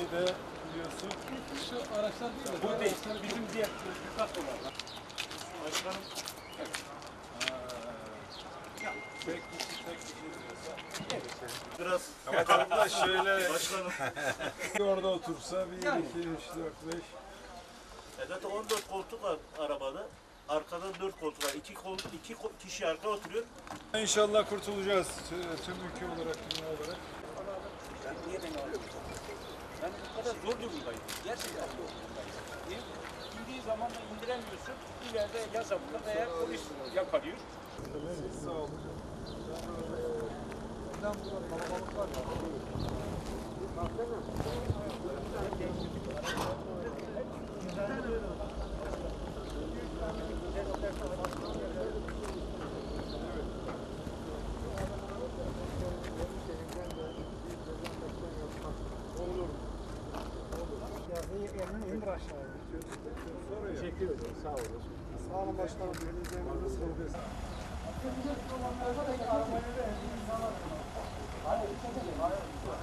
de biliyorsun. Şu araçlar değil de. Bu değil. Bizim diğer dikkat olan. Başkanım. Tek kişi diyorsa. Biraz bakalım da şöyle. Başkanım. Orada otursa 1, 2, 3, 4, 5. Zaten 14 koltuk var arabada. Arkadan 4 koltuk var. 2 kişi arka oturuyor. İnşallah kurtulacağız tüm ülke olarak, dünya olarak. Ben niye beni alıyorsun? Ben bu kadar zor durumdayım. Gerçekten zor durumdayım. İndiği zaman da indiremiyorsun. İleride ya zabıta veya polis yakalıyor. Sağ olun. Buradan kalabalık var ya. Elini indir aşağıya. Teşekkür ederim. Sağ olun. Sağ olun başkanım. Hayır,